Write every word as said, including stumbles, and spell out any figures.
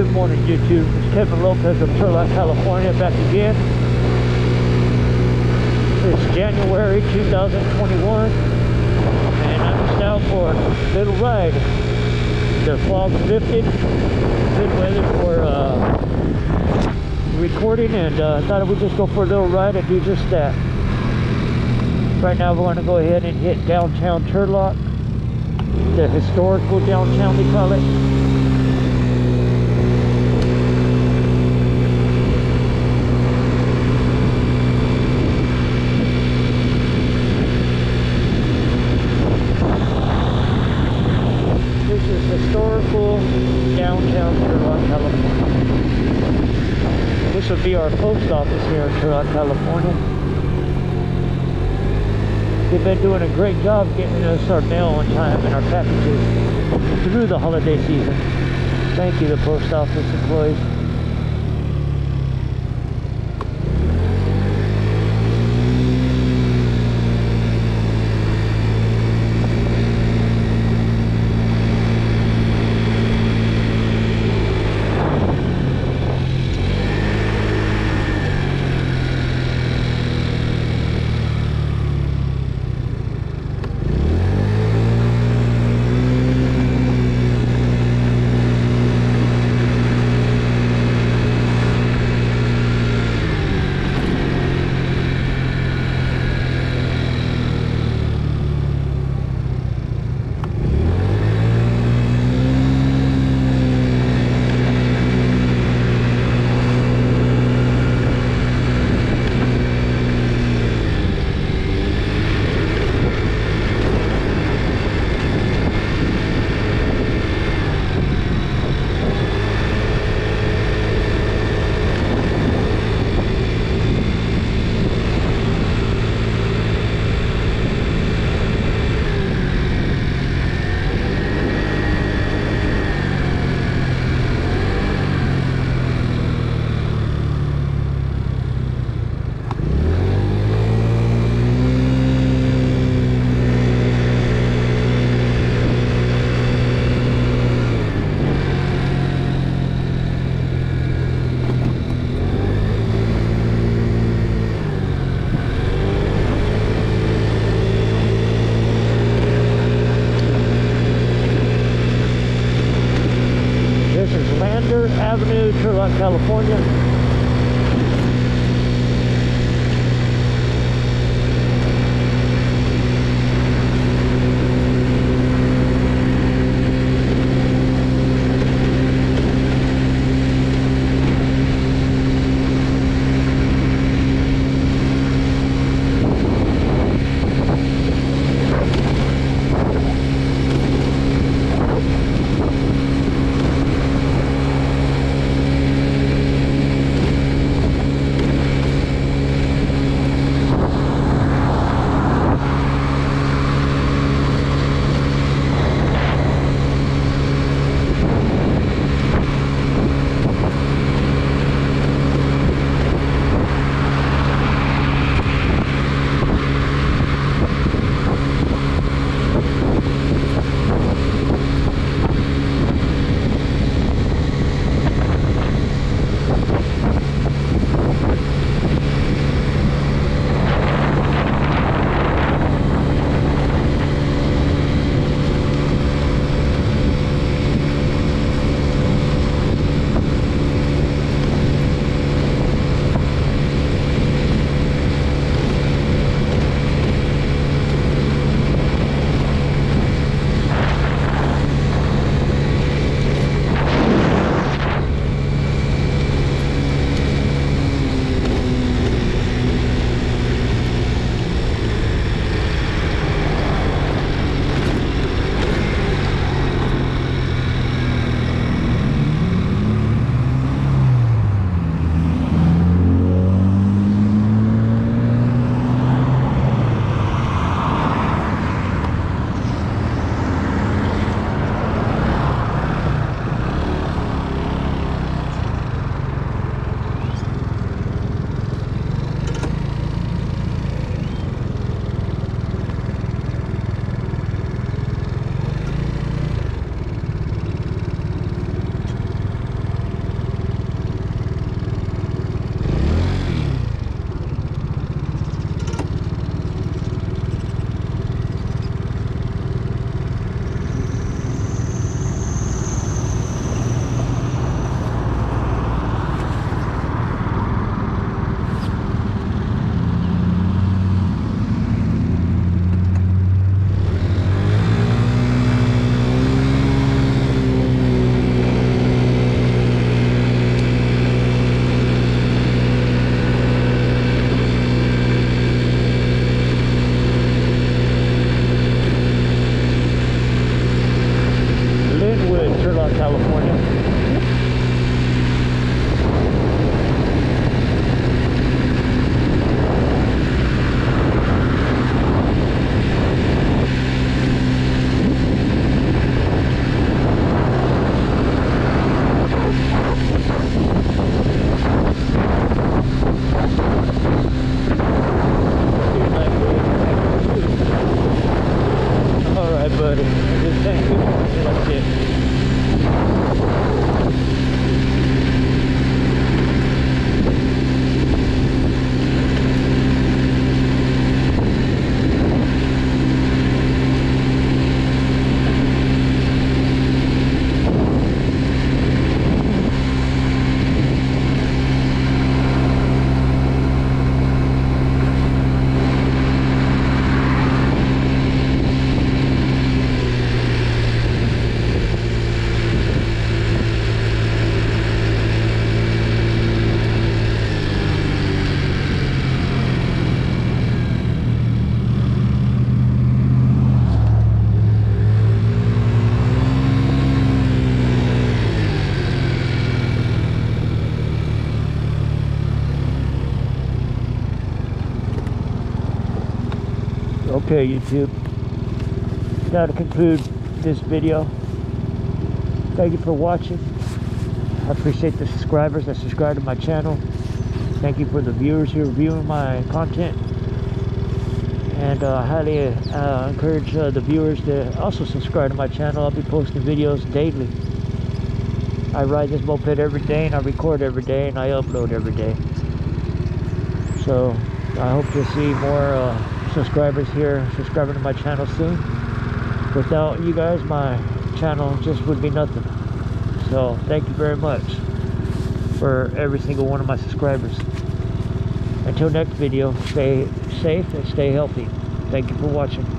Good morning, YouTube. It's Kevin Lopez of Turlock, California, back again. It's January two thousand twenty-one, and I'm just out for a little ride. The fog lifted, good weather for uh, recording, and uh, I thought I would just go for a little ride and do just that. Right now we're going to go ahead and hit downtown Turlock, the historical downtown they call it. This is historical downtown Turlock, California. This will be our post office here in Turlock, California. They've been doing a great job getting us our mail on time and our packages through the holiday season. Thank you, the post office employees. Avenue, Turlock, California. California. Buddy, just thank you. That's it. Okay, YouTube, now to conclude this video, thank you for watching. I appreciate the subscribers that subscribe to my channel. Thank you for the viewers who are viewing my content, and uh, I highly uh, encourage uh, the viewers to also subscribe to my channel. I'll be posting videos daily. I ride this moped every day, and I record every day, and I upload every day. So I hope to see more uh, subscribers here subscribing to my channel soon. Without you guys, my channel just would be nothing. So thank you very much for every single one of my subscribers. Until next video, stay safe and stay healthy. Thank you for watching.